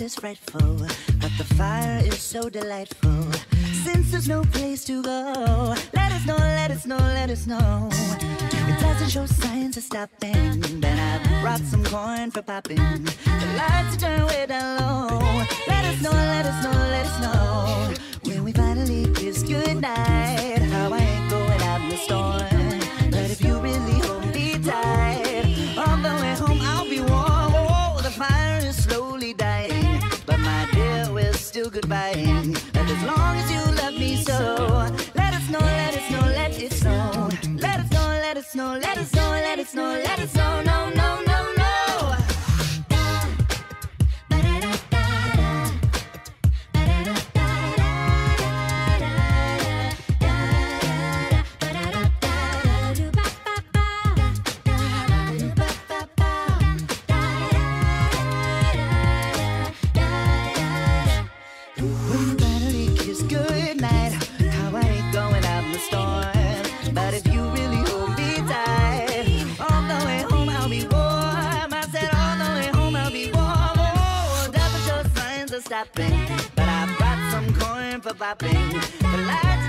is frightful, but the fire is so delightful. Since there's no place to go, let us know, let us know, let us know. It doesn't show signs of stopping. Then I brought some corn for popping. The lights are turned way down low. Let us know, let us know, let us know. When we finally kiss goodnight, how I ain't going out in the storm. But if you really hold me tight, on the way home I'll be warm. Oh, the fire is slowly dying, but my dear, we're still goodbying. And as long as you love me so, let us know, let us know, let it snow. Let us know, let us know, let us know, let us know, let us know, no, no, no, no. Stopping, but I brought some corn for popping. The lights